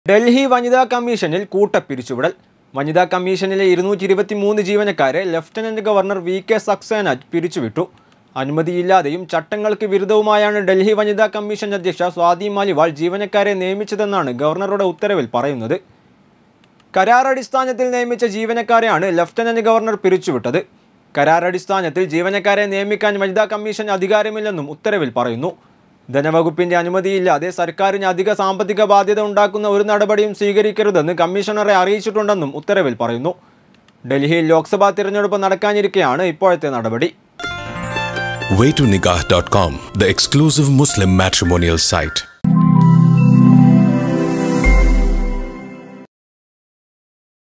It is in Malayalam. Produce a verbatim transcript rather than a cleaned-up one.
ഡൽഹി വനിതാ കമ്മീഷനിൽ കൂട്ടപ്പിരിച്ചുവിടൽ. വനിതാ കമ്മീഷനിലെ ഇരുന്നൂറ്റി ഇരുപത്തി മൂന്ന് ജീവനക്കാരെ lieutenant governor V K Saxena പിരിച്ചുവിട്ടു. അനുമതിയില്ലാതെയും ചട്ടങ്ങൾക്ക് വിരുദ്ധവുമായാണ് ഡൽഹി വനിതാ കമ്മീഷൻ അധ്യക്ഷ സ്വാതി മാലിവാൾ ജീവനക്കാരെ നിയമിച്ചതെന്നാണ് ഗവർണറുടെ ഉത്തരവിൽ പറയുന്നത്. കരാറടിസ്ഥാനത്തിൽ നിയമിച്ച ജീവനക്കാരെയാണ് ലഫ്റ്റനന്റ് ഗവർണർ പിരിച്ചുവിട്ടത്. കരാറടിസ്ഥാനത്തിൽ ജീവനക്കാരെ നിയമിക്കാൻ വനിതാ കമ്മീഷൻ അധികാരമില്ലെന്നും ഉത്തരവിൽ പറയുന്നു. ധനവകുപ്പിന്റെ അനുമതിയില്ലാതെ സർക്കാരിന് അധിക സാമ്പത്തിക ബാധ്യത ഉണ്ടാക്കുന്ന ഒരു നടപടിയും സ്വീകരിക്കരുതെന്ന് കമ്മീഷണറെ അറിയിച്ചിട്ടുണ്ടെന്നും ഉത്തരവിൽ പറയുന്നു. ഡൽഹിയിൽ ലോക്സഭാ തിരഞ്ഞെടുപ്പ് നടക്കാനിരിക്കെയാണ് ഇപ്പോഴത്തെ നടപടി. way to nikah dot com, the exclusive Muslim matrimonial site.